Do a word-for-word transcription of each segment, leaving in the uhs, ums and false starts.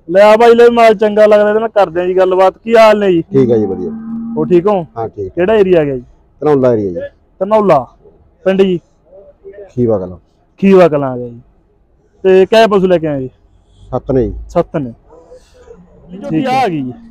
ले आ भाई ले माल चंगा लग रहा है ना कर दें जी गलबात की हाल ने जी ठीक है जी बढ़िया हो ठीक हो हाँ ठीक केड़ा एरिया गया जी धनौला एरिया जी धनौला पिंड जी खीवा कला खीवा कलां गया जी ते कै पशु लेके आए जी सत्त ने जी सत्त ने झोटी आ गई जी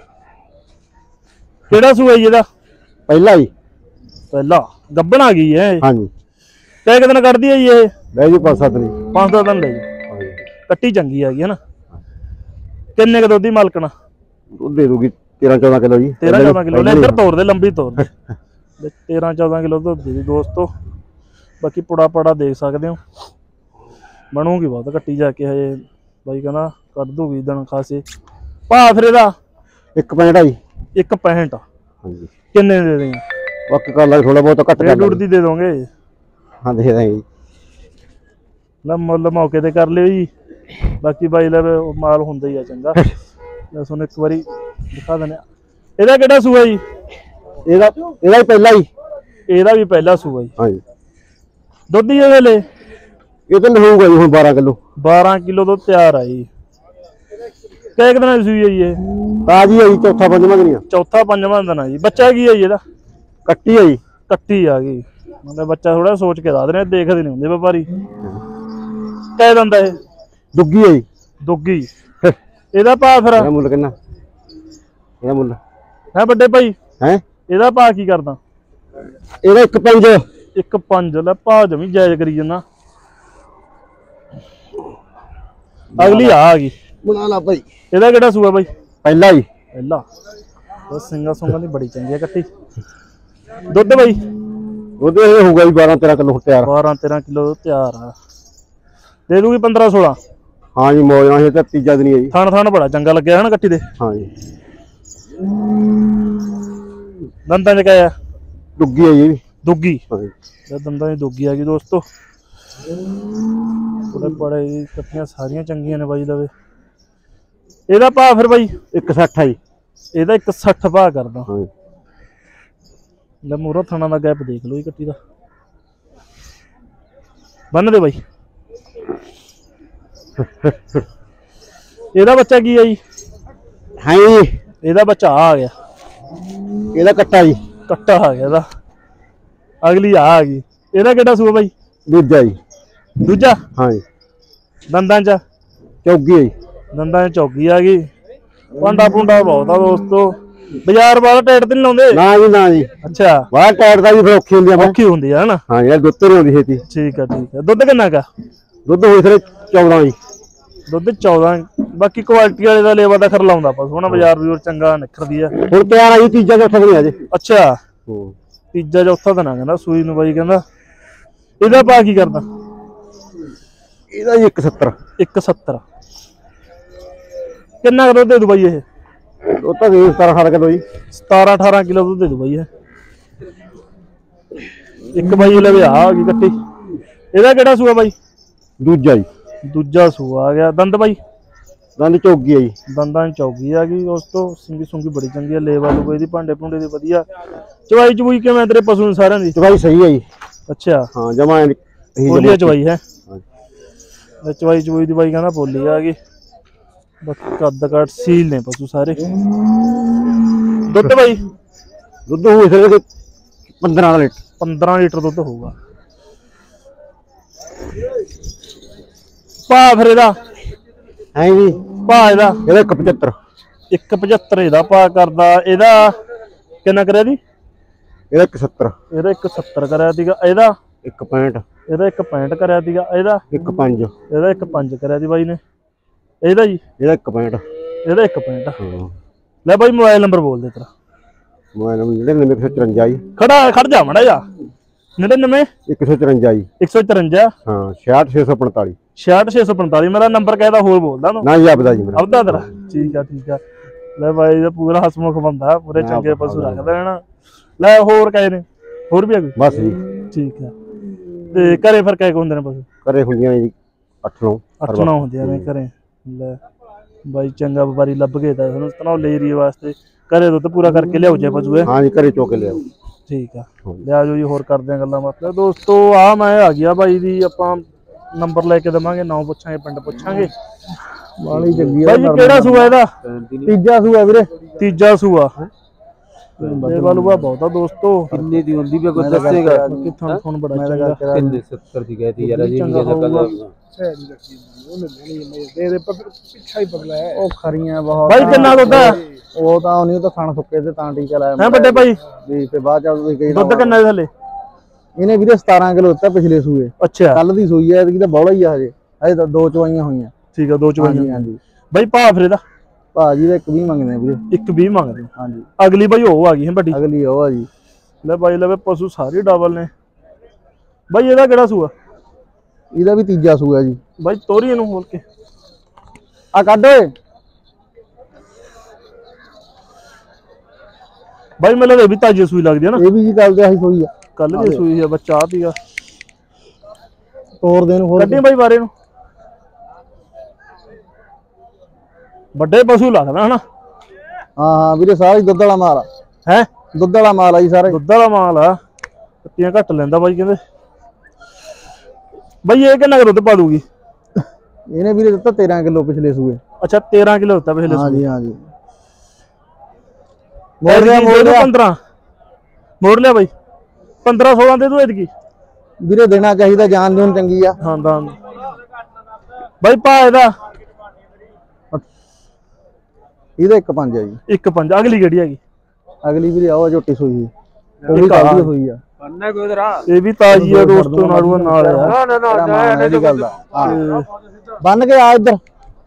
केड़ा सूआ जी ਇਹਦਾ पहला जी पहला ਗੱਬਣ आ गई है हाँ जी कै दिन ਕੱਢਦੀ है जी ਇਹ ले जी पाँच सात ने पांच सौ दिन ले जी ਕੱਟੀ ਚੰਗੀ ਆ ਗਈ है ना किन्ने क दुध दी मालकना दूध दे दूगी तेरह चौदह किलो जी तेरह चौदह किलो ले इधर तोड़ दे लंबी तोड़ दे तेरह चौदह किलो दुध दी दोस्तों बाकी पुड़ा पड़ा देख सकते हो बनूगी बहुत कट्टी जाके हजे भाई कहना कट दूगी दिन खासे भा फिर एदा एक पैंठ जी एक पैंठ हाँ जी किन्ने दे देंगे वक्त कर लगे थोड़ा बहुत घट कर दूध दी दे दोगे हाँ दे देंगे ना मुल मौके ते कर लियो जी बाकी भाई लै माल हुंदा ही है चंगा मैं सुन एक बारी दिखा देने एदा केड़ा सूआ जी एदा एदा ही पहला ही एदा भी पहला सूआ जी हाँ जी दुध ही वेले ये तो होगा जी हुण बारह किलो बारह किलो तो तैयार है जी कै दिन दी सूई है जी ये ताजी है जी चौथा पंजवां दिन चौथा पंजवां दिन है जी बच्चा की है जी एदा कट्टी है जी कट्टी आ गई मतलब बच्चा थोड़ा सोच के दस रहे देखते नहीं होंगे व्यापारी कै दंदा है दुग्गी है जी दुग्गी एदा भा फिर ਇਹਦਾ ਮੁੱਲ ਕਿੰਨਾ ਇਹਦਾ ਮੁੱਲ है बड़े भाई है एदा भा की करदा ਇਹਦਾ ਇੱਕ ਪੰਜ एक पंज ले भा जमी जायज करी जन्ना अगली आ गई ਬਣਾ ਲਾ ਭਾਈ एदा केड़ा सूआ भाई ਪਹਿਲਾ ਹੀ पहला बस सिंगा सुंगा दी बड़ी चंगी है कट्टी दुध भाई ਉਹਦੇ ਇਹ ਹੋਊਗਾ ਜੀ बारह तेरह किलो ਤਿਆਰ बारह तेरह किलो तैयार है दे दूगी पंद्रह सोलह हाँ जी मौज ਨਾਲ ਇਹ ਤੀਜਾ ਦਿਨ ਹੀ ਹੈ ਜੀ थान थान बड़ा चंगा लगे है ना कट्टी दे हाँ जी दंदा च क्या है दुग्गी है जी दुग्गी हाँ जी दंदा की दुग्गी आ गई दोस्तों बड़े बड़े कट्टियां सारियां चंगियां ने बाई लवे एदा भा फिर भाई एक सठ है जी एदा एक सठ भा करदा हाँ जी ले मूहरों थाना दा गैप देख लो जी कट्टी दा बन दे भाई ਇਹਦਾ ਬੱਚਾ ਕੀ ਹੈ ਜੀ हाँ जी ਇਹਦਾ ਬੱਚਾ ਆ ਗਿਆ ਇਹਦਾ ਕੱਟਾ ਜੀ ਕੱਟਾ ਆ ਗਿਆ ਇਹਦਾ ਅਗਲੀ ਆ ਗਈ ਇਹਦਾ ਕਿਹੜਾ ਸੂਆ ਬਾਈ ਦੂਜਾ ਜੀ ਦੂਜਾ हाँ जी ਦੰਦਾਂ ਚ ਚੌਗੀ ਹੈ ਜੀ ਦੰਦਾਂ ਚ ਚੌਗੀ ਆ ਗਈ ਭਾਂਡਾ ਭੁੰਡਾ ਬਹੁਤ ਆ ਦੋਸਤੋ ਬਾਜ਼ਾਰ ਵਾਲਾ ਟਾਇਟ ਤੇ ਨਹੀਂ ਲਾਉਂਦੇ ਨਾ ਜੀ ਨਾ ਜੀ ਅੱਛਾ ਬਾਹਰ ਟਾਇਰ ਦਾ ਵੀ ਫਿਰ ਔਖੀ ਹੁੰਦੀ ਆ ਔਖੀ ਹੁੰਦੀ ਆ ਹਨਾ ਹਾਂ ਯਾਰ ਦੁੱਧ ਨਹੀਂ ਆਉਂਦੀ ਛੇਤੀ ਠੀਕ ਆ ਠੀਕ ਆ ਦੁੱਧ ਕਿੰਨਾ ਕਾ ਦੁੱਧ ਹੋਈ ਫਿਰ ਚੌਦਾਂ ਜੀ ਦੁੱਧ ਚੌਦਾਂ ਬਾਕੀ ਕੁਆਲਿਟੀ ਵਾਲੇ ਦਾ ਲੇਵਾ ਦਾ ਖਰ ਲਾਉਂਦਾ ਆਪਾਂ ਸੋਹਣਾ ਬਾਜ਼ਾਰ ਵੀ ਹੋਰ ਚੰਗਾ ਨਿਖਰਦੀ ਆ ਹੁਣ ਤਿਆਰ ਆ ਜੀ ਤੀਜਾ ਚੌਥਾ ਨਹੀਂ ਅਜੇ ਅੱਛਾ ਹੂੰ ਤੀਜਾ ਚੌਥਾ ਦਿਨ ਆ ਕਹਿੰਦਾ ਸੂਈ ਨੂੰ ਬਾਈ ਕਹਿੰਦਾ ਇਹਦਾ ਭਾ ਕੀ ਕਰਦਾ ਇਹਦਾ ਜੀ ਇੱਕ ਸੱਤਰ ਇੱਕ ਸੱਤਰ ਕਿੰਨਾ ਕੁ ਦੁੱਧ ਦੇ ਦੂ ਬਾਈ ਇਹ ਉਹ ਤਾਂ ਦੇ ਸਤਾਰਾਂ ਅਠਾਰਾਂ ਕਿਲੋ ਜੀ ਸਤਾਰਾਂ ਅਠਾਰਾਂ ਕਿਲੋ ਦੁੱਧ ਦੇ ਦੂ ਬਾਈ ਇਹ ਇੱਕ ਬਾਈ ਲਵੇ ਆ ਗਈ ਕੱਟੀ ਇਹਦਾ ਕਿਹੜਾ ਸੂਆ ਬਾਈ ਦੂਜਾ ਜੀ ਦੂਜਾ ਸੂਆ ਆ ਗਿਆ ਦੰਦ ਬਾਈ ਦੰਦ ਚੌਗੀ ਆ ਜੀ ਦੰਦਾਂ ਚੌਗੀ ਆ ਗਈ ਦੋਸਤੋ ਸਿੰਗੀ ਸੁੰਗੀ ਬੜੀ ਚੰਗੀ ਆ ਲੇਵਾ ਲੂਗਾ ਇਹਦੀ ਭਾਂਡੇ ਭੁੰਡੇ ਦੀ ਵਧੀਆ ਚਵਾਈ ਚਵੂਈ ਕਿਵੇਂ ਤੇਰੇ ਪਸ਼ੂ ਨੂੰ ਸਾਰਿਆਂ ਦੀ ਚਵਾਈ ਸਹੀ ਹੈ ਜੀ ਅੱਛਾ ਹਾਂ ਜਮਾ ਬੋਲੀ ਚਵਾਈ ਹੈ ਚਵਾਈ ਚਵੂਈ ਦੀ ਬਾਈ ਕਹਿੰਦਾ ਬੋਲੀ ਆ ਗਈ ਬਾਕੀ ਕੱਦ ਕਾਟ ਸੀਲ ਨੇ ਪਸ਼ੂ ਸਾਰੇ ਦੁੱਧ ਬਾਈ ਦੁੱਧ ਹੋਊ ਫਿਰ ਪੰਦਰਾਂ ਲੀਟਰ पंद्रह लीटर दुध होगा भा फिर एदा है जी भा एदा ਇਹਦਾ ਇੱਕ पचहत्तर एक पचहत्तर एदा भा करदा एदा किन्ना करया दी ਇਹਦਾ ਇੱਕ सत्तर एदा एक सत्तर करया दीगा एदा ਇੱਕ पैंठ एदा एक पैंठ करया दीगा एदा ਇੱਕ ਪੰਜ एदा एक पंज करया दी बाई ने एदा जी ਇਹਦਾ ਇੱਕ पैंठ एदा एक पैंठ ਹਾਂ ले बाई मोबाइल नंबर बोल दे तेरा मोबाइल नंबर नड़िनवे एक सौ चुरंजा जी खड़ा खड़ जा मड़ा जा नड़िनवे एक सौ चुरंजा जी एक सौ चुरंजा हाँ छियाठ छे सौ पैंताली छियाठ छे सौ पैंताली मेरा नंबर कहता होर बोलदा ना ना जी आपदा जी मेरा आपदा तेरा ठीक है ठीक है ले भाई ये पूरा हसमुख बंदा पूरे चंगे पशु रखदा है ना ले होर कहे ने होर भी है कोई बस जी ठीक है ते घरे फिर कहे होंदे ने पशु घरे हुंदियां जी अठ नौ अठ नौ होंदियां ने घरे ले भाई चंगा व्यापारी लभ गए ता इहनूं धनौले एरिया वास्ते घरे दुध पूरा करके लियाओ जे पशु है हाँ जी घरे चो के लियाओ ठीक है ले आ जाओ जी होर करदे आं गल्लां बातां दोस्तों आ मैं आ गया भाई दी आपां नंबर लेके देवांगे नाम पुछांगे पिंड पुछांगे ਵਾਲੀ ਚੰਗੀ ਆ ਬਾਈ ਜੀ ਕਿਹੜਾ ਸੂਆ ਇਹਦਾ? ਤੀਜਾ ਸੂਆ ਵੀਰੇ। ਤੀਜਾ ਸੂਆ ਇਹ ਵਾਲੂਆ ਬਹੁਤ ਆ ਦੋਸਤੋ। ਕਿੰਨੇ ਦੀ ਹੁੰਦੀ ਵੀ ਕੋਈ ਦੱਸੇਗਾ ਕਿ ਥਣ ਥਣ ਬੜਾ ਚੰਗਾ। ਕਿੰਨੇ ਸੱਤਰ ਦੀ ਕਹਿਤੀ ਯਾਰ ਜੀ ਚੰਗਾ ਇਹਦਾ ਕਲਰ ਸਹੀ ਰੱਖੀ ਉਹਨੇ ਲੈਣੀ ਦੇ ਦੇ ਪਿੱਛਾ ਹੀ ਪਗਲਾ ਹੈ। ਉਹ ਖਰੀਆਂ ਬਹੁਤ ਬਾਈ ਕਿੰਨਾ ਦੁੱਧ ਹੈ? ਉਹ ਤਾਂ ਉਹਨੇ ਤਾਂ ਥਣ ਸੁੱਕੇ ਤੇ ਤਾਂ ਟੀਕਾ ਲਾਇਆ ਹੈ ਵੱਡੇ ਭਾਈ? ਵੀ ਤੇ ਬਾਅਦ ਚ ਤੁਸੀਂ ਕਹੀ ਦੁੱਧ ਕਿੰਨਾ ਇਹਦੇ ਥੱਲੇ? ਇਹਨੇ ਵੀਰੇ ਸਤਾਰਾਂ ਕਿਲੋ ਦਿੱਤਾ ਪਿਛਲੇ ਸੂਏ। ਅੱਛਾ ਕੱਲ ਦੀ ਸੂਈ ਹੈ, ਇਹਦੀ ਤਾਂ ਬੌਲਾ ਹੀ ਆ ਹਜੇ। ਹਜੇ ਤਾਂ ਦੋ ਚਵਾਈਆਂ ਹੋਈਆਂ। ਠੀਕ ਆ, ਦੋ ਹਾਂਜੀ ਚਵਾਈਆਂ। ਹਾਂਜੀ ਬਾਈ ਭਾ ਫਿਰ ਇਹਦਾ ਭਾਜੀ ਦਾ ਇੱਕ ਵੀ ਮੰਗਦੇ ਆ ਵੀਰੇ। ਇੱਕ ਵੀਹ ਮੰਗਦੇ ਹੋ। ਹਾਂਜੀ ਅਗਲੀ ਬਾਈ ਉਹ ਆ ਗਈ ਹੈ ਵੱਡੀ। ਅਗਲੀ ਉਹ ਆ ਜੀ। ਲੈ ਬਾਈ ਲਵੇ ਪਸ਼ੂ ਸਾਰੇ ਡਬਲ ਨੇ। ਬਾਈ ਇਹਦਾ ਕਿਹੜਾ ਸੂਆ? ਇਹਦਾ ਵੀ ਤੀਜਾ ਸੂਆ ਜੀ। ਬਾਈ ਤੋਰੀ ਇਹਨੂੰ ਖੋਲ ਕੇ ਆ ਕੱਢ ਓਏ। ਬਾਈ ਮੈਨੂੰ ਲੱਗਦਾ ਵੀ ਤਾਜੀ ਸੂਈ ਲੱਗਦੀ ਹੈ ਨਾ। ਇਹ ਵੀ ਜੀ ਕੱਲ ਤੇ ਆਹੀ ਸੂਈ ਆ। ਕੱਲ ਦੀ ਸੂਈ ਆ, ਬੱਚਾ ਆ ਪੀਗਾ। ਤੋੜ ਦੇ ਨੂੰ ਖੋਲ ਕੱਢੀ ਬਾਈ ਬਾਰੇ ਨੂੰ। ਵੱਡੇ ਪਸ਼ੂ ਲੱਗਦਾ ਹਨਾ। ਹਾਂ ਹਾਂ ਵੀਰੇ ਸਾਰਾ ਹੀ ਦੁੱਧ ਵਾਲਾ ਮਾਲ ਆ। ਹੈ ਦੁੱਧ ਵਾਲਾ ਮਾਲ ਆ ਜੀ ਸਾਰੇ। ਦੁੱਧ ਵਾਲਾ ਮਾਲ ਆ। ਕੱਟੀਆਂ ਘੱਟ ਲੈਂਦਾ ਬਾਈ ਕਹਿੰਦੇ। ਬਾਈ ਇਹ ਕਿੰਨਾ ਕੁ ਦੁੱਧ ਪਾ ਦੂਗੀ? ਇਹਨੇ ਵੀਰੇ ਦਿੱਤਾ ਤੇਰਾਂ ਕਿਲੋ ਪਿਛਲੇ ਸੂਏ। ਅੱਛਾ ਤੇਰਾਂ ਕਿਲੋ ਦਿੱਤਾ ਪਿਛਲੇ ਹਾਂ ਸੂਏ। ਜੀ ਹਾਂ ਜੀ। ਮੋੜ ਲਿਆ ਮੋੜ ਲਿਆ ਪੰਦਰਾਂ ਮੋੜ ਲਿਆ ਬਾਈ। ਪੰਦਰਾਂ ਸੋਲਾਂ ਦੇ ਦੂ ਇਤਕੀ ਵੀਰੇ ਦੇਣਾ ਚਾਹੀਦਾ, ਜਾਨ ਜੂਨ ਚੰਗੀ ਆ। ਹਾਂ ਦਾ ਬਾਈ ਭਾ ਇਹਦਾ ਇਹਦਾ ਇੱਕ ਪੰਜ ਆ ਜੀ। ਇੱਕ ਪੰਜ। ਅਗਲੀ ਕਿਹੜੀ ਹੈਗੀ? ਅਗਲੀ ਵੀਰੇ ਆਓ ਝੋਟੀ ਸੂਈ। ਉਹ ਵੀ ਕੱਲ ਦੀ ਹੋਈ ਆ। ਪੰਨਾ ਕੋਈ ਉਧਰ ਆ ਇਹ ਵੀ ਤਾਜੀ ਆ ਦੋਸਤੋ, ਨਾੜੂਆ ਨਾਲ ਆ। ਨਾ ਨਾ ਨਾ ਇਹਦੀ ਗੱਲ ਦਾ ਹਾਂ ਬੰਨ ਕੇ ਆ ਇੱਧਰ।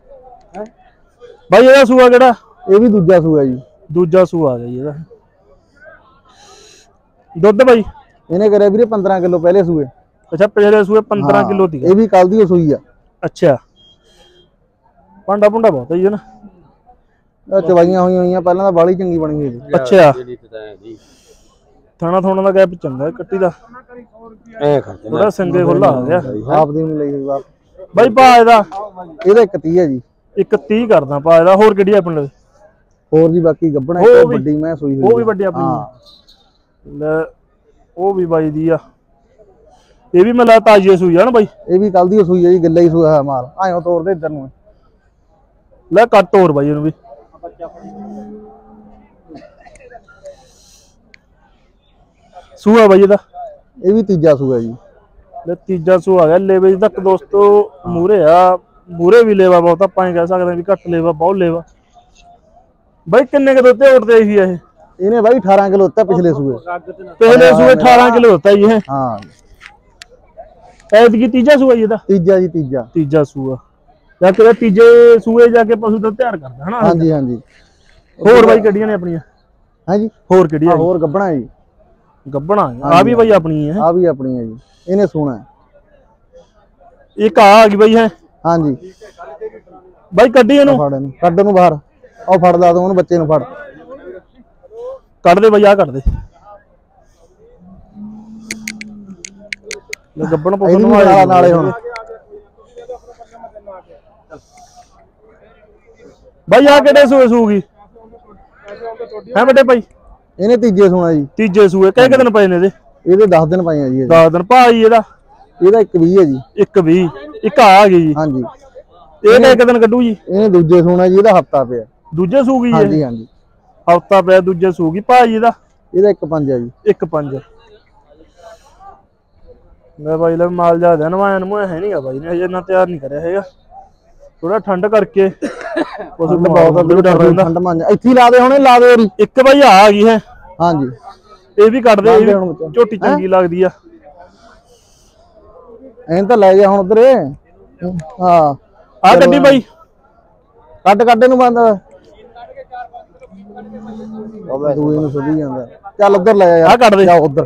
ਬਾਈ ਇਹਦਾ ਸੂਆ ਕਿਹੜਾ? ਇਹ ਵੀ ਦੂਜਾ ਸੂਆ ਜੀ। ਦੂਜਾ ਸੂਆ ਆ ਗਿਆ ਜੀ ਇਹਦਾ। ਦੁੱਧ ਬਾਈ ਇਹਨੇ ਕਰਿਆ ਵੀਰੇ ਪੰਦਰਾਂ ਕਿਲੋ ਪਹਿਲੇ ਸੂਏ। ਅੱਛਾ ਪਿਛਲੇ ਸੂਏ ਪੰਦਰਾਂ ਕਿਲੋ ਦੀ। ਇਹ ਵੀ ਕੱਲ ਦੀ ਸੂਈ ਆ। ਅੱਛਾ ਭਾਂਡਾ ਭੁੰਡਾ ਬਹੁਤ ਹੈ ਜੀ ਨਾ। ਇਹ ਚਵਾਈਆਂ ਹੋਈਆਂ ਹੋਈਆਂ ਪਹਿਲਾਂ ਤਾਂ ਬਾਲੀ ਚੰਗੀ ਬਣੀ ਹੋਈ ਸੀ। ਅੱਛਾ ਜੀ ਥਾਣਾ ਥੋਣਾ ਦਾ ਗੈਪ ਚੰਗਾ ਕੱਟੀ ਦਾ। ਐ ਖਰਚਾ ਥੋੜਾ ਸਿੰਗੇ ਖੁੱਲਾ ਆ ਗਿਆ। ਆਪ ਦੀ ਨਹੀਂ ਲਈ ਹੋਈ ਬਾਪ। ਬਾਈ ਭਾ ਇਹਦਾ ਇਹਦਾ ਇੱਕ ਤੀਹ ਹੈ ਜੀ। ਇੱਕ ਤੀਹ ਕਰਦਾ ਭਾ ਇਹਦਾ। ਹੋਰ ਕਿਹੜੀ ਆਪਣੇ ਲਈ? ਹੋਰ ਜੀ ਬਾਕੀ ਗੱਬਣਾ ਉਹ ਵੀ- ਵੱਡੀ ਮੈਂ ਸੂਈ ਹੋਈ ਉਹ ਵੀ ਵੱਡੀ ਆਪਣੀ ਹਾਂ। ਲੈ ਉਹ ਵੀ ਬਾਈ ਦੀ ਆ। ਇਹ ਵੀ ਮੈਨੂੰ ਲੱਗਦਾ ਤਾਜੀ ਸੂਈ ਆ ਨਾ ਬਾਈ। ਇਹ ਵੀ ਕੱਲ ਦੀ ਸੂਈ ਹੈ ਜੀ। ਗੱਲਾ ਹੀ ਸੂਆ ਮਾਲ ਆਇਓ ਤੋੜ ਦੇ ਇੱਧਰ ਨੂੰ। ਲੈ ਕੱਟ ਹੋਰ ਬਾਈ ਇਹਨੂੰ ਵੀ। ਸੂਆ ਬਾਈ ਇਹਦਾ। ਇਹ ਵੀ ਤੀਜਾ ਸੂਆ ਜੀ। ਲੈ ਤੀਜਾ ਸੂਆ ਆ ਗਿਆ। ਲੇਵੇ ਤੱਕ ਦੋਸਤੋ ਮੂਰੇ ਆ। ਮੂਰੇ ਵੀ ਲੇਵਾ ਬਹੁਤ, ਆਪਾਂ ਹੀ ਕਹਿ ਸਕਦੇ ਵੀ ਘੱਟ ਲੇਵਾ ਬਹੁਤ ਲੇਵਾ। ਬਾਈ ਕਿੰਨੇ ਕੁ ਦੁੱਧ ਉੱਠਦੇ ਸੀ ਇਹ? ਇਹਨੇ ਬਾਈ ਅਠਾਰਾਂ ਕਿਲੋ ਦਿੱਤਾ ਪਿਛਲੇ ਸੂਏ। ਪਹਿਲੇ ਸੂਏ ਅਠਾਰਾਂ ਕਿਲੋ ਦਿੱਤਾ ਜੀ ਇਹ। ਹਾਂ ਐਤਕੀ ਤੀਜਾ ਸੂਆ ਜੀ ਇਹਦਾ। ਤੀਜਾ ਜੀ ਤੀਜਾ। ਤੀਜਾ ਸੂਆ ਜਾਂ ਕਿਤੇ ਤੀਜੇ ਸੂਏ ਜਾ ਕੇ ਪਸ਼ੂ ਦਾ ਤਿਆਰ ਕਰਦਾ ਹਨਾ। ਹਾਂਜੀ ਹਾਂਜੀ। ਹੋਰ ਬਾਈ ਕੱਢੀਆਂ ਨੇ ਆਪਣੀਆਂ? ਹਾਂਜੀ ਹੋਰ ਕਿਹੜੀਆਂ? ਹੋਰ ਗੱਬਣਾ ਜੀ। ਗੱਬਣਾ ਆ ਵੀ ਬਾਈ ਆਪਣੀ ਹੈ। ਆ ਵੀ ਆਪਣੀ ਹੈ ਜੀ। ਇਹਨੇ ਸੋਣਾ ਇੱਕ ਆ ਆ ਗਈ ਬਾਈ ਹੈ। ਹਾਂਜੀ ਬਾਈ ਕੱਢੀ ਇਹਨੂੰ। ਫੜ ਇਹਨੂੰ ਕੱਢ ਨੂੰ ਬਾਹਰ। ਉਹ ਫੜ ਲਾ ਤੂੰ ਉਹਨੂੰ ਬੱਚੇ ਨੂੰ ਫੜ। ਕੱਢ ਦੇ ਬਾਈ ਆ ਕੱਢ ਦੇ। ਲੈ ਗੱਬਣ ਪੁੱਤ ਨੂੰ ਨਾਲੇ ਨਾਲੇ ਹੁਣ ਬਾਈ ਆ ਕਿਹੜੇ ਸੂਏ ਸੂਗੀ ਹੈ ਵੱਡੇ ਭਾਈ? ਇਹਨੇ ਤੀਜੇ ਸੋਣਾ ਜੀ। ਤੀਜੇ ਸੂਏ ਕਿਹ ਦਿਨ ਪਏ ਨੇ ਇਹਦੇ? ਇਹਦੇ ਦਸ ਦਿਨ ਪਏ ਆ ਜੀ। ਦਸ ਦਿਨ ਭਾਈ ਇਹਦਾ। ਇਹਦਾ ਇੱਕ ਵੀਹ ਹੈ ਜੀ। ਇੱਕ ਵੀਹ। ਇੱਕ ਆ ਗਈ ਜੀ। ਹਾਂਜੀ ਇਹ ਕਿਹ ਦਿਨ ਕੱਢੂ ਜੀ? ਇਹਨੇ ਦੂਜੇ ਸੋਣਾ ਜੀ। ਇਹਦਾ ਹਫਤਾ ਪਿਆ। ਦੂਜੇ ਸੂਗੀ ਹਾਂਜੀ ਜੀ? ਹਾਂਜੀ ਹਫਤਾ ਪਿਆ ਦੂਜੇ ਸੂਗੀ ਭਾਈ ਇਹਦਾ। ਇਹਦਾ ਇੱਕ ਪੰਜ ਹੈ ਜੀ। ਇੱਕ ਪੰਜ। ਮੈਂ ਬਾਈ ਲੈ ਮਾਲ ਜਾ ਦੇਣ ਨਵਾਂ ਨਵਾਂ ਹੈ ਨਹੀਂਗਾ ਬਾਈ ਨੇ ਹਜੇ ਇੰਨਾ ਤਿਆਰ ਨਹੀਂ ਕਰਿਆ ਹੈਗਾ। ਥੋੜਾ ਠੰਡ ਕਰਕੇ ਉਸ ਨੂੰ ਬਹੁਤ ਡਰ ਰਹਿੰਦਾ। ਠੰਡ ਮੰਨ ਇੱਥੇ ਲਾ ਦੇ ਹੁਣੇ ਲਾ ਦੇ ਹੋਰੀ। ਇੱਕ ਬਾਈ ਆ ਆ ਗਈ ਹੈ। ਹਾਂਜੀ ਇਹ ਵੀ ਕੱਢ ਦੇ। ਇਹ ਵੀ ਝੋਟੀ ਚੰਗੀ ਲੱਗਦੀ ਆ। ਐਂ ਤਾਂ ਲੈ ਜਾ ਹੁਣ ਉਧਰ। ਹਾਂ ਆ ਗੱਡੀ ਬਾਈ ਕੱਢ ਕੱਢ ਨੂੰ ਬੰਦ। ਦੂਏ ਨੂੰ ਸੁੱਧੀ ਜਾਂਦਾ। ਚੱਲ ਉਧਰ ਲੈ ਜਾ ਆ ਕੱਢ ਦੇ। ਜਾ ਉਧਰ।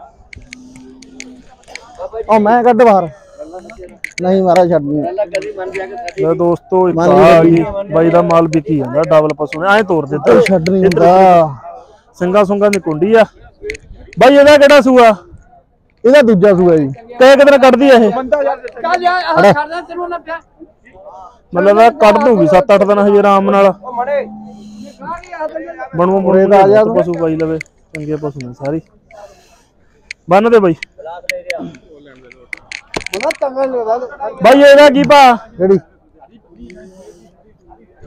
ਉਹ ਮੈਂ ਕੱਢ ਬਾਹਰ। ਨਹੀਂ ਮਾਰਾ ਛੱਡ ਨਹੀਂ। ਲੈ ਦੋਸਤੋ ਇੱਕ ਆ ਗਈ ਬਾਈ ਦਾ ਮਾਲ ਵਿਕੀ ਜਾਂਦਾ ਡਬਲ ਪਸ਼ੂ ਨੇ। ਐਂ ਤੋੜ ਦਿੱਤਾ। ਛੱਡ ਨਹੀਂ ਹੁੰਦਾ। ਸਿੰਘਾ ਸੁੰਗਾ ਦੀ ਕੁੰਡੀ ਆ ਬਾਈ। ਇਹਦਾ ਕਿਹੜਾ ਸੂਆ? ਇਹਦਾ ਦੂਜਾ ਸੂਆ ਜੀ। ਕਹੇ ਕਿਧਰ ਕੱਢਦੀ ਆ ਇਹ? ਮਤਲਬ ਇਹ ਕੱਢ ਦੂਗੀ ਸੱਤ ਅੱਠ ਦਿਨ ਹਜੇ ਆਰਾਮ ਨਾਲ। ਬਣੂ ਮੁਰੇ ਦਾ ਆ ਜਾ ਪਸ਼ੂ ਬਾਈ ਲਵੇ। ਚੰਗੇ ਪਸ਼ੂ ਨੇ ਸਾਰੀ। ਬੰਨ ਦੇ ਬਾਈ। ਬਾਈ ਇਹਦਾ ਕੀ ਭਾ? ਕਿਹੜੀ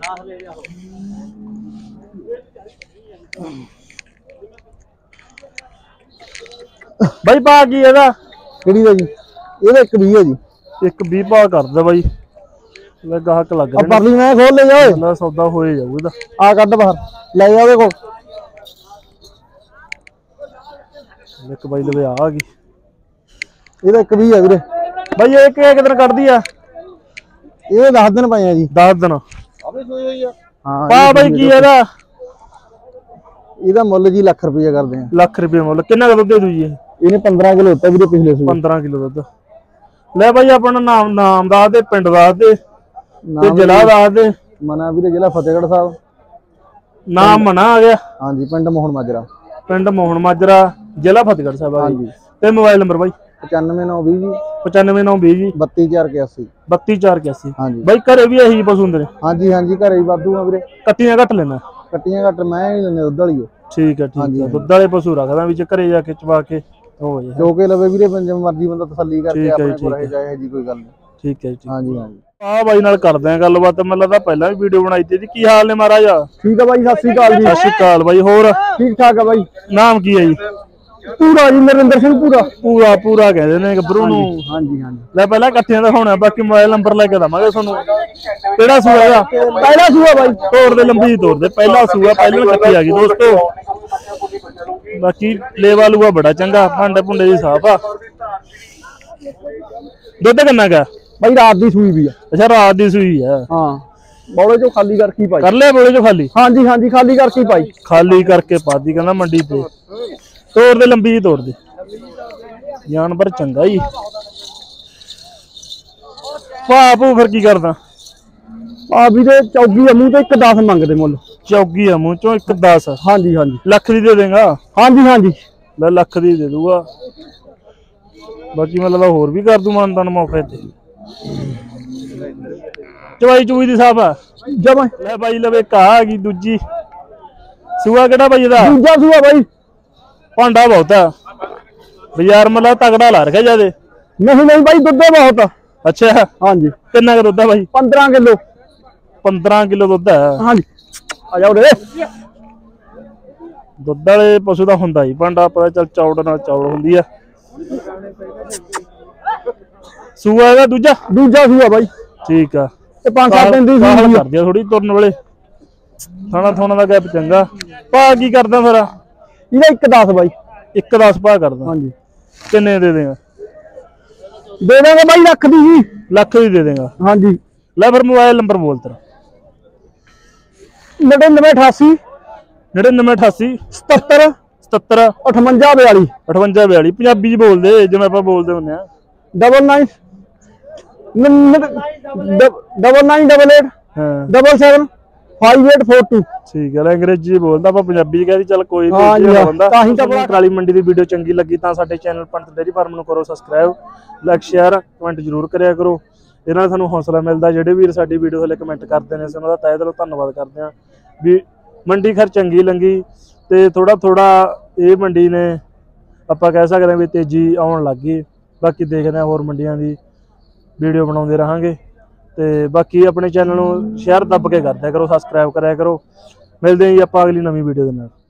ਬਾਈ ਪਾ ਕੀ ਇਹਦਾ? ਕਿਹੜੀ ਦਾ ਜੀ? ਇਹਦਾ ਇੱਕ ਵੀਹ ਹੈ ਜੀ। ਇੱਕ ਵੀਹ ਪਾ ਕਰਦਾ ਬਾਈ, ਲੈ ਗਾਹਕ ਲੱਗ ਆ ਰਿਹਾ ਪਰਲੀ ਮੈਂ ਖੋਲ ਲੈ ਓਏ। ਨਾ ਸੌਦਾ ਹੋਏ ਜਾਊ ਇਹਦਾ। ਆ ਕੱਢ ਬਾਹਰ ਲੈ ਜਾ ਉਹਦੇ ਕੋਲ। ਇੱਕ ਬਾਈ ਲਵੇ ਆ ਗਈ। ਇਹਦਾ ਇੱਕ ਵੀਹ ਹੈ ਵੀਰੇ। ਬਾਈ ਇਹ ਕਿ ਦਿਨ ਕੱਢਦੀ ਆ? ਇਹ ਦਸ ਦਿਨ ਪਏ ਆ ਜੀ। ਦਸ ਦਿਨ ਹਾਂ ਪਾ ਬਾਈ ਕੀ ਇਹਦਾ? ਇਹਦਾ ਮੁੱਲ ਜੀ ਲੱਖ ਰੁਪਏ ਕਰਦੇ ਆ। ਲੱਖ ਰੁਪਏ ਮੁੱਲ। ਕਿੰਨਾ ਕੁ ਦੁੱਧ ਦੇ ਦੂ ਜੀ ਇਹ? ਇਹਨੇ ਪੰਦਰਾਂ ਕਿਲੋ ਦਿੱਤਾ ਵੀਰੇ ਪਿਛਲੇ ਸੂਏ। ਪੰਦਰਾਂ ਕਿਲੋ ਦੁੱਧ। ਲੈ ਬਾਈ ਆਪਣਾ ਨਾਮ ਨਾਮ ਦੱਸ ਦੇ, ਪਿੰਡ ਦੱਸ ਦੇ ਤੇ ਜ਼ਿਲ੍ਹਾ ਦੱਸ ਦੇ। ਮਨਾ ਵੀਰੇ ਜ਼ਿਲ੍ਹਾ ਫਤਿਹਗੜ੍ਹ ਸਾਹਿਬ। ਨਾਮ ਮਨਾ ਆ ਗਿਆ। ਹਾਂਜੀ ਪਿੰਡ ਮੋਹਨ ਮਾਜਰਾ। ਪਿੰਡ ਮੋਹਨ ਮਾਜਰਾ, ਜ਼ਿਲ੍ਹਾ ਫਤਿਹਗੜ੍ਹ ਸਾਹਿਬ ਆ ਜੀ। ਤੇ ਮੋਬਾਈਲ ਨੰਬਰ ਬਾਈ? ਪਚਾਨਵੇਂ ਨੌ ਵੀਹ ਜੀ ਪਚਾਨਵੇਂ ਨੌ ਵੀਹ ਜੀ ਬੱਤੀ ਚਾਰ ਇਕਿਆਸੀ। ਬੱਤੀ ਚਾਰ ਇਕਿਆਸੀ। ਹਾਂਜੀ ਬਾਈ ਘਰੇ ਵੀ ਇਹੀ ਪਸ਼ੂ ਹੁੰਦੇ ਨੇ? ਹਾਂਜੀ ਹਾਂਜੀ ਘਰੇ ਹੀ ਵਾਧੂ ਆ ਵੀਰੇ। ਕੱਟੀਆਂ ਘੱਟ ਲੈਣਾ? ਕੱਟੀਆਂ ਘੱਟ ਮੈਂ ਹੀ ਲੈਣੇ ਦੁੱਧ ਵਾਲੀ। ਠੀਕ ਹੈ ਠੀਕ ਹੈ। ਦੁੱਧ ਵਾਲੇ ਪਸ਼ੂ ਰੱਖਦਾ ਵਿੱਚ ਘਰੇ ਜਾ ਕੇ ਚਵਾ ਕੇ ਹੋ ਜਾਏ। ਜੋ ਕੇ ਲਵੇ ਵੀਰੇ ਜਿਵੇਂ ਮਰਜ਼ੀ ਬੰਦਾ ਤਸੱਲੀ ਕਰਕੇ ਠੀਕ ਹੈ ਆਪਣੇ ਜੀ, ਕੋਲ ਰਹਿ ਜਾਏ ਜੀ ਕੋਈ ਗੱਲ ਨਹੀਂ। ਠੀਕ ਹੈ ਜੀ। ਹਾਂਜੀ ਹਾਂਜੀ ਆ ਬਾਈ ਨਾਲ ਕਰਦੇ ਆ ਗੱਲਬਾਤ। ਮੈਨੂੰ ਲੱਗਦਾ ਪਹਿਲਾਂ ਵੀ ਵੀਡੀਓ ਬਣਾਈ ਤੀ। ਕੀ ਹਾਲ ਨੇ ਮਹਾਰਾਜ? ਠੀਕ ਆ ਬਾਈ ਸਤਿ ਸ੍ਰੀ ਅਕਾਲ ਜੀ। ਸਤਿ ਸ਼੍ਰੀ ਅਕਾਲ ਬਾਈ। ਹੋਰ ਠੀਕ ਠਾਕ ਆ ਬਾਈ। ਨਾਮ ਕੀ ਹੈ ਜੀ? ਪੂਰਾ ਜੀ ਨਰਿੰਦਰ ਸਿੰਘ ਪੂਰਾ। ਪੂਰਾ ਪੂਰਾ ਕਹਿੰਦੇ ਨੇ ਗੱਭਰੂ ਨੂੰ। ਹਾਂਜੀ ਹਾਂਜੀ ਲੈ ਪਹਿਲਾਂ ਇਕੱਠਿਆਂ ਦਾ ਹੋਣਾ, ਬਾਕੀ ਮੋਬਾਈਲ ਨੰਬਰ ਲੈ ਕੇ ਦਵਾਂਗੇ ਤੁਹਾਨੂੰ। ਕਿਹੜਾ ਸੂਆ ਇਹਦਾ? ਪਹਿਲਾ ਸੂਆ ਬਾਈ। ਤੋੜ ਦੇ ਲੰਬੀ ਤੋੜ ਦੇ। ਪਹਿਲਾ ਸੂਆ ਪਹਿਲਾਂ ਇਕੱਠੀ ਆ ਗਈ ਦੋਸਤੋ। ਬਾਕੀ ਲੇਵਾ ਲੂਆ ਬੜਾ ਚੰਗਾ, ਭਾਂਡੇ ਭੁੰਡੇ ਦੀ ਸਾਫ ਆ। ਦੁੱਧ ਕਿੰਨਾ ਗਾ ਬਾਈ? ਰਾਤ ਦੀ ਸੂਈ ਵੀ ਆ। ਅੱਛਾ ਰਾਤ ਦੀ ਸੂਈ ਆ। ਹਾਂ ਬੋਲੇ ਚੋਂ ਖਾਲੀ ਕਰਕੇ ਪਾਈ। ਕਰ ਲਿਆ ਬੋਲੇ ਚੋਂ ਖਾਲੀ? ਹਾਂਜੀ ਹਾਂਜੀ ਖਾਲੀ ਕਰਕੇ ਪਾਈ। ਖਾਲੀ ਕਰਕੇ ਪਾਦੀ ਕਹਿੰਦਾ ਮੰਡੀ ਤੇ। ਤੋੜ ਦੇ ਲੰਬੀ ਜੀ ਤੋੜ ਦੇ। ਜਾਨਵਰ ਚੰਗਾ ਹੀ। ਭਾ ਭੂ ਫਿਰ ਕੀ ਕਰਦਾ? ਆ ਵੀਰੇ ਚੌਗੀ ਆ ਮੂੰਹ ਤੇ ਇੱਕ ਦਸ ਮੰਗਦੇ ਮੁੱਲ। ਚੌਗੀ ਆ ਮੂੰਹ ਚੋਂ ਇੱਕ ਦਸ? ਹਾਂਜੀ ਹਾਂਜੀ ਲੱਖ ਦੀ ਦੇ ਦੇਗਾ? ਹਾਂਜੀ ਹਾਂਜੀ ਲੈ ਲੱਖ ਦੀ ਦੇ ਦੂਗਾ। ਬਾਕੀ ਮੈਂ ਲੱਗਦਾ ਹੋਰ ਵੀ ਕਰ ਦੂ ਮਾਨਦਾਨ ਮੌਕੇ ਤੇ। ਚਵਾਈ ਚੂਈ ਦੀ ਸਾਫ ਆ ਜਮਾ। ਲੈ ਬਾਈ ਲਵੇ ਕਾ ਆ ਗਈ ਦੂਜੀ। ਸੂਆ ਕਿਹੜਾ ਬਾਈ ਇਹਦਾ? ਦੂਜਾ ਸੂਆ ਬਾਈ। ਭਾਂਡਾ ਬਹੁਤ ਆ ਬਾਜ਼ਾਰ ਮਤਲਬ ਤਗੜਾ ਲਾ ਰਖਿਆ ਜਾਦੇ। ਨਹੀਂ ਨਹੀਂ ਬਾਈ ਦੁੱਧ ਬਹੁਤ। ਅੱਛਾ ਹਾਂਜੀ। ਕਿੰਨਾ ਕੁ ਦੁੱਧ ਆ ਬਾਈ? ਪੰਦਰਾਂ ਕਿਲੋ। ਪੰਦਰਾਂ ਕਿਲੋ ਦੁੱਧ ਆ? ਹਾਂਜੀ ਆ ਜਾ ਉਰੇ। ਦੁੱਧ ਵਾਲੇ ਪਸ਼ੂ ਦਾ ਹੁੰਦਾ ਹੀ ਭਾਂਡਾ, ਪਤਾ ਚੱਲ ਚੌੜ ਨਾਲ ਚੌੜ ਹੁੰਦੀ ਆ। ਸੂਆ ਇਹਦਾ ਦੂਜਾ? ਦੂਜਾ ਸੂਆ ਬਾਈ। ਠੀਕ ਆ। ਤੇ ਪੰਜ ਸੱਤ ਦਿਨ ਦੀ ਸੂਈ ਕਰਦੀ ਆ ਥੋੜੀ ਤੁਰਨ ਵੇਲੇ। ਥਾਣਾ ਥੋਣਾ ਦਾ ਗੈਪ ਚੰਗਾ। ਭਾ ਕੀ ਕਰਦਾ ਫਿਰ? ਇਹਦਾ ਇੱਕ ਦਸ ਬਾਈ। ਇੱਕ ਦਸ ਭਾ ਕਰਦਾ? ਹਾਂਜੀ। ਕਿੰਨੇ ਦੇ ਦੇਗਾ? ਦੇ ਦਾਂਗੇ ਬਾਈ ਲੱਖ ਦੀ ਜੀ। ਲੱਖ ਦੀ ਦੇ ਦੇਗਾ? ਹਾਂਜੀ। ਲੈ ਫਿਰ ਮੋਬਾਈਲ ਨੰਬਰ ਬੋਲ ਤੇਰਾ। ਨੜਿਨਵੇਂ ਅਠਾਸੀ ਨੜਿਨਵੇਂ ਅਠਾਸੀ ਸਤੱਤਰ ਸਤੱਤਰ ਅਠਵੰਜਾ ਬਿਆਲੀ ਅਠਵੰਜਾ ਬਿਆਲੀ। ਪੰਜਾਬੀ ਚ ਬੋਲਦੇ ਜਿਵੇਂ ਆਪਾਂ ਬੋਲਦੇ ਹੁੰਦੇ ਆ। Double nine double nine double eight ਹਾਂ double seven five eight four two. ਠੀਕ ਹੈ। ਅੰਗਰੇਜ਼ੀ ਬੋਲਦਾ, ਆਪਾਂ ਪੰਜਾਬੀ ਚ ਕਹਿੰਦੇ ਚੱਲ ਕੋਈ ਹਾਂ ਜੀ, ਨਹੀਂ ਬੰਦਾ। ਤਾਂ ਹੀ ਤਾਂ ਬੜਾ- ਟਰਾਲੀ ਮੰਡੀ ਦੀ ਵੀਡੀਓ ਚੰਗੀ ਲੱਗੀ ਤਾਂ ਸਾਡੇ ਚੈਨਲ ਪੰਡਤ ਡੇਅਰੀ ਫਾਰਮ ਨੂੰ ਕਰੋ ਸਬਸਕ੍ਰਾਈਬ, ਲਾਈਕ ਸ਼ੇਅਰ ਕਮੈਂਟ ਜ਼ਰੂਰ ਕਰਿਆ ਕਰੋ। ਇਹਨਾਂ ਨਾਲ ਸਾਨੂੰ ਹੌਸਲਾ ਮਿਲਦਾ। ਜਿਹੜੇ ਵੀਰ ਸਾਡੀ ਵੀਡੀਓ ਥੱਲੇ ਕਮੈਂਟ ਕਰਦੇ ਨੇ ਅਸੀਂ ਉਹਨਾਂ ਦਾ ਤਹਿ ਦਿਲੋਂ ਧੰਨਵਾਦ ਕਰਦੇ ਹਾਂ। ਵੀ ਮੰਡੀ ਖੈਰ ਚੰਗੀ ਲੰਗੀ ਤੇ ਥੋੜਾ ਥੋੜਾ ਇਹ ਮੰਡੀ ਨੇ ਆਪਾਂ ਕਹਿ ਸਕਦੇ ਹਾਂ ਵੀ ਤੇਜ਼ੀ ਆਉਣ ਲੱਗ ਗਈ। ਬਾਕੀ ਦੇਖਦੇ ਹਾਂ ਹੋਰ ਮੰਡੀਆਂ ਦੀ ਵੀਡੀਓ ਬਣਾਉਂਦੇ ਰਹਾਂਗੇ। ਤੇ ਬਾਕੀ ਆਪਣੇ ਚੈਨਲ ਨੂੰ ਸ਼ੇਅਰ ਦੱਬ ਕੇ ਕਰਦਿਆ ਕਰੋ, ਸਬਸਕ੍ਰਾਈਬ ਕਰਿਆ ਕਰੋ। ਮਿਲਦੇ ਹਾਂ ਜੀ ਆਪਾਂ ਅਗਲੀ ਨਵੀਂ ਵੀਡੀਓ ਦੇ ਨਾਲ।